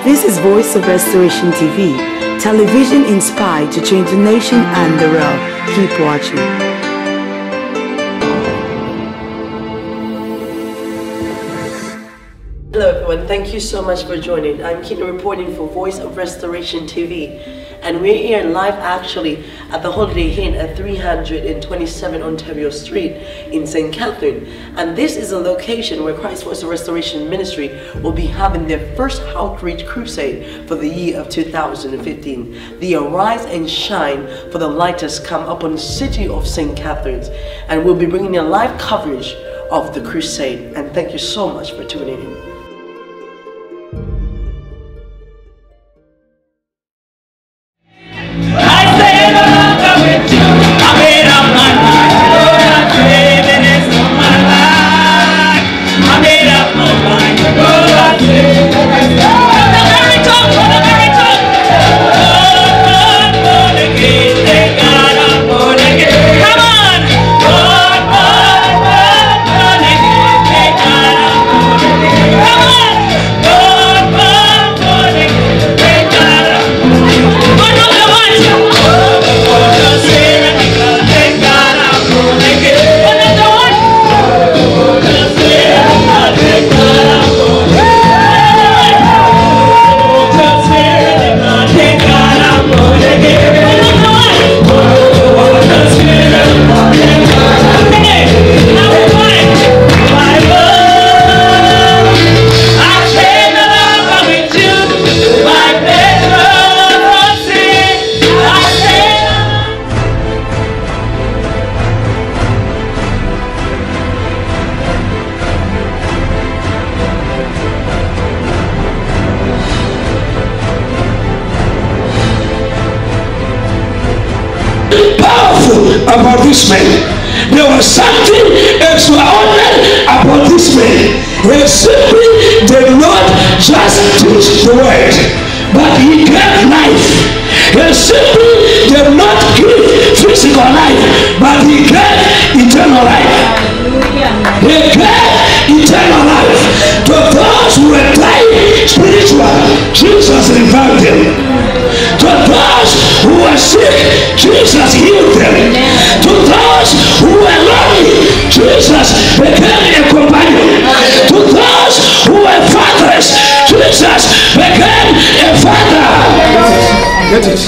This is Voice of Restoration TV, television inspired to change the nation and the world. Keep watching. Hello everyone, thank you so much for joining. I'm Kina reporting for Voice of Restoration TV, and we're here live actually at the Holiday Inn at 327 Ontario Street in St. Catharines. And this is a location where Christ Voice of Restoration Ministry will be having their first outreach crusade for the year of 2015. The Arise and Shine, for the light has come upon the city of St. Catharines, and we'll be bringing you live coverage of the crusade. And thank you so much for tuning in. About this man, there was something extraordinary about this man. He simply did not just teach the word, but he gave life. He simply did not give physical life, but he gave eternal life. He gave eternal life to those who were dying spiritual. Jesus revived them. To those who were sick, Jesus healed them. To those who were lonely, Jesus became a companion. To those who were fatherless, Jesus became a father. Get it.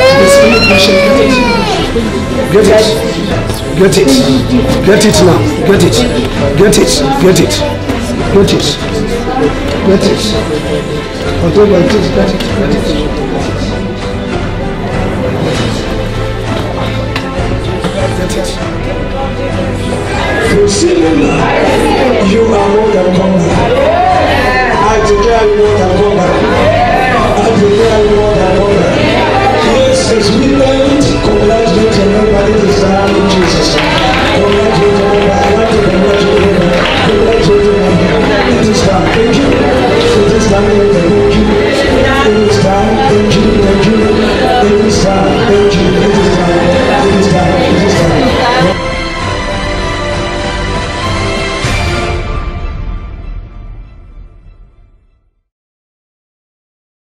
Get it. Get it. Get it now. Get it. Get it. Get it. Get it. Get it. Whatever it is, get it. Get it. Receive it now. You are more than conqueror. I declare you more than conqueror. I declare you more than conqueror. Yes, it's midnight. Congratulations, everybody.